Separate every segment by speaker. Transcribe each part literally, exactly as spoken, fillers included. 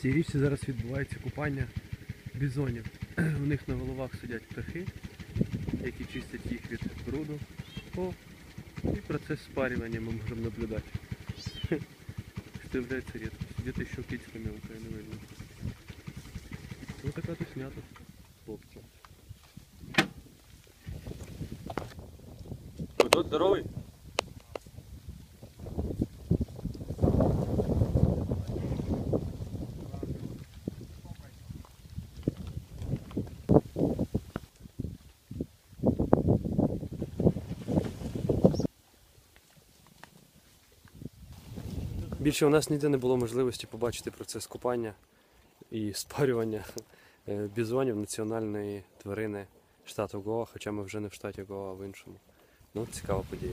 Speaker 1: цій річці зараз відбувається купання бізонів. У них на головах сидять птахи, які чистять їх від бруду. О, і процес спарювання ми можемо наблюдати. Что является редкостью. Где-то еще птичка мелкая, не видно. Вот такая туснята, хлопцы. Кто здоровый? Більше у нас ніде не було можливості побачити процес купання і спарювання бізонів, національної тварини штату Гоа, хоча ми вже не в штаті Гоа, а в іншому. Ну, цікава подія.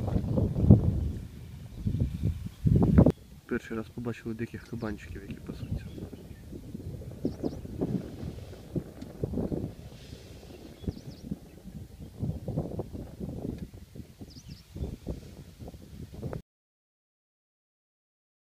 Speaker 1: Перший раз побачили диких кабанчиків, які пасуть.